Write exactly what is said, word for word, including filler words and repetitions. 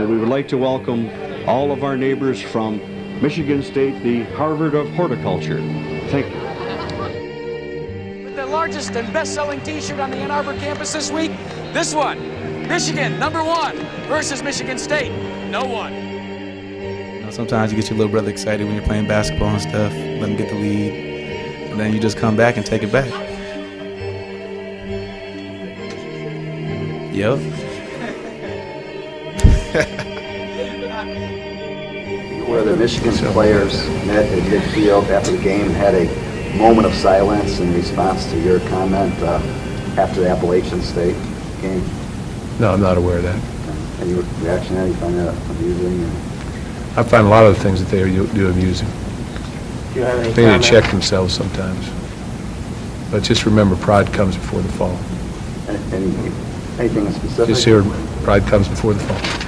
we would like to welcome all of our neighbors from Michigan State, the Harvard of Horticulture. Thank you. With the largest and best-selling T-shirt on the Ann Arbor campus this week, this one, Michigan, number one, versus Michigan State, no one. You know, sometimes you get your little brother excited when you're playing basketball and stuff, let him get the lead, and then you just come back and take it back. Yep. Where the Michigan players met at midfield after the game and had a moment of silence in response to your comment uh, after the Appalachian State game? No, I'm not aware of that. Any reaction to that? You find that amusing? I find a lot of the things that they do amusing. Do you have any They need comment? to check themselves sometimes. But just remember, pride comes before the fall. Any, anything specific? Just here, pride comes before the fall.